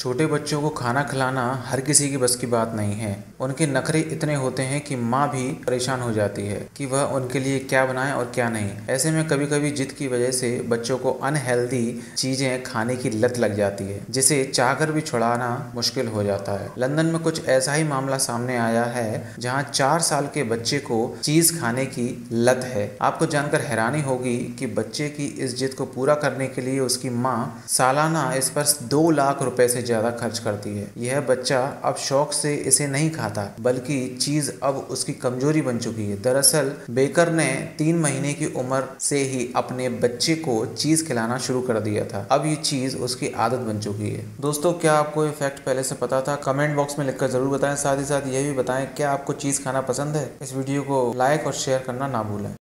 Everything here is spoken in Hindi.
छोटे बच्चों को खाना खिलाना हर किसी की बस की बात नहीं है। उनके नखरे इतने होते हैं कि माँ भी परेशान हो जाती है कि वह उनके लिए क्या बनाए और क्या नहीं। ऐसे में कभी कभी जिद की वजह से बच्चों को अनहेल्दी चीजें खाने की लत लग जाती है, जिसे चाहकर भी छुड़ाना मुश्किल हो जाता है। लंदन में कुछ ऐसा ही मामला सामने आया है, जहाँ 4 साल के बच्चे को चीज खाने की लत है। आपको जानकर हैरानी होगी कि बच्चे की इस जिद को पूरा करने के लिए उसकी माँ सालाना इस पर 2 लाख रुपए से ज्यादा खर्च करती है। यह बच्चा अब शौक से इसे नहीं खाता, बल्कि चीज अब उसकी कमजोरी बन चुकी है। दरअसल बेकर ने 3 महीने की उम्र से ही अपने बच्चे को चीज खिलाना शुरू कर दिया था। अब ये चीज उसकी आदत बन चुकी है। दोस्तों, क्या आपको ये फैक्ट पहले से पता था? कमेंट बॉक्स में लिखकर जरूर बताएं। साथ ही साथ ये भी बताएं क्या आपको चीज खाना पसंद है। इस वीडियो को लाइक और शेयर करना ना भूलें।